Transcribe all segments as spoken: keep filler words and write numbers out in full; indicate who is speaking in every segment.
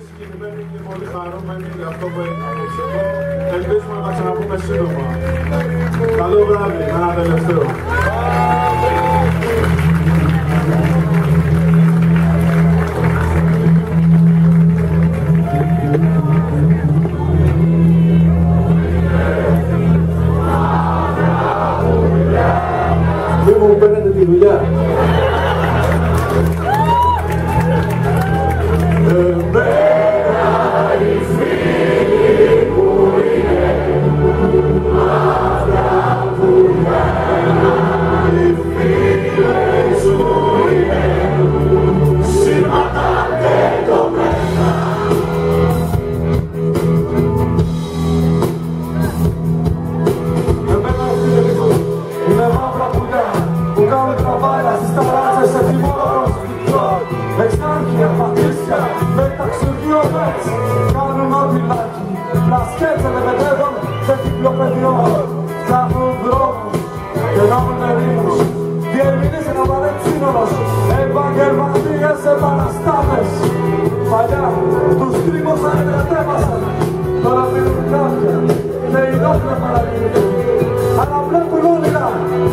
Speaker 1: συγκινημένοι και πολύ χαρούμενοι για αυτό που έγινε. Ελπίζουμε να τα ξαναπούμε σύντομα. Καλό βράδυ, με ένα τελευταίο.
Speaker 2: Δεν μου παίρνετε τη δουλειά.
Speaker 3: Κάνουν ό,τι λάκι, πλασκέτζονται με τέδων σε κυκλοπαιδιών. Φτιάχνουν δρόμους και νόμουν ερήμους. Διερμηνείς ένα παρεξύνολος, ευαγγελματίες επαναστάτες. Παλιά τους τρίμωσαν, εντρατεύασαν. Τώρα δίνουν κάποια και οι νόχλε παραγγείλουν. Αλλά βλέπουν όνειρα.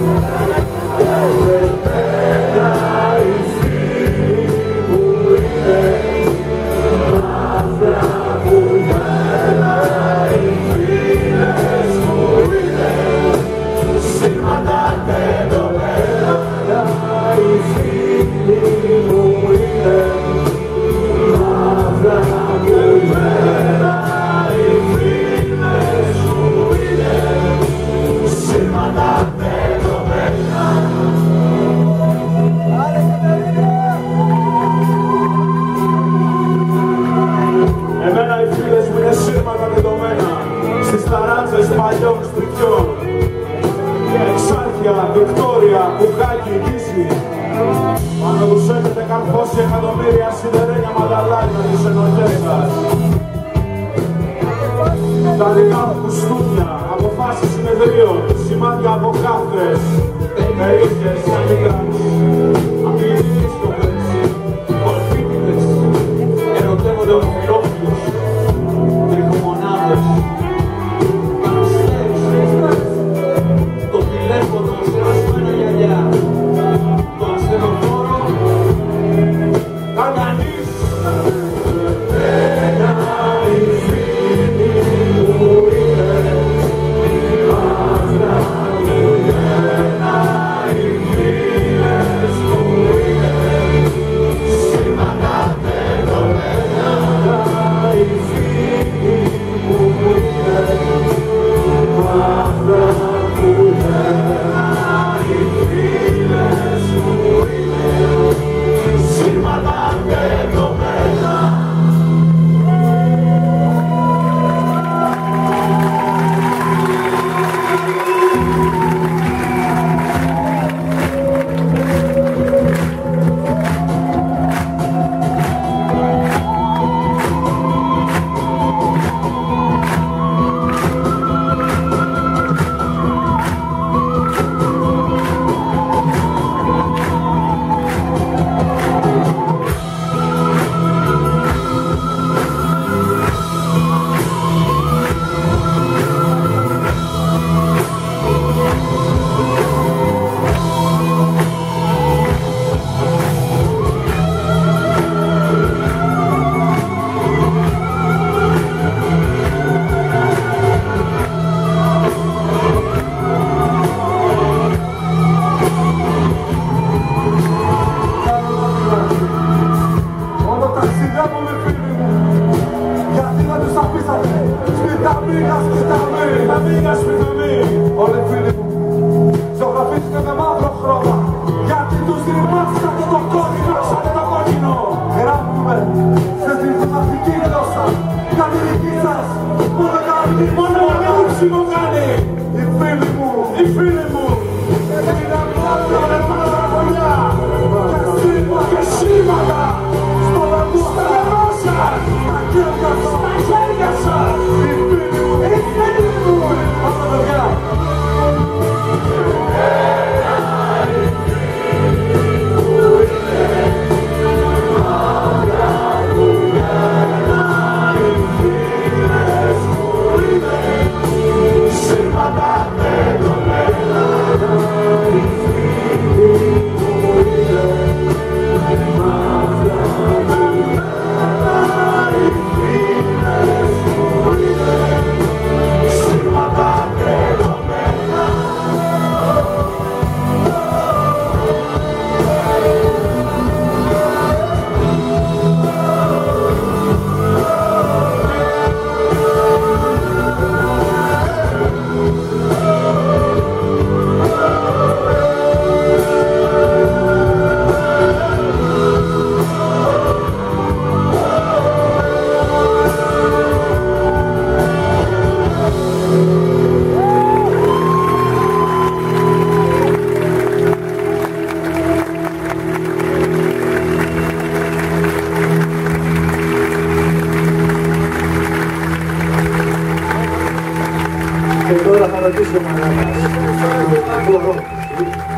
Speaker 1: Εμένα οι φίλες μου είναι σύρματα δεδομένα στις ταράτσες παλιών σπιτιών. Εξάρχεια, Βικτόρια, Κουκάκι, Κίσι. Αν δεν τους έχετε καρφώσει εκατομμύρια σιδερένια μανταλάκια τις ενοχές σας. Τα δικά μου κουστούμια, αποφάσεις συνεδρίων, σημάδια από κάφτες, περίχες, αμυγράς, αμυγρινείς στο πέρσι, κορφίτιδες, ερωτεύονται οφειλόφιλους, τριχομονάδες, παναστέρες, το τηλέφωνο σε ασμένα γυαλιά, το ασθενοφόρο, κανείς.
Speaker 3: Όλοι φίλοι μου, ζωγραφίστηκε με μαύρο χρώμα. Γιατί τους ρημάξατε το κόκκινο, σαν το κόκκινο. Γράφουμε σε διπλωματική γλώσσα για τη δική σας μονογάμινη μονογάμινη μονογάμινη. Οι φίλοι μου, οι φίλοι μου, είναι απλά με παραπολιά και σήματα στο νερό σας, στα χέρια σας. Οι φίλοι μου, οι φίλοι μου, αυτά παιδιά.
Speaker 1: Yeah.
Speaker 2: Τώρα θα ρωτήσω μάνα μας.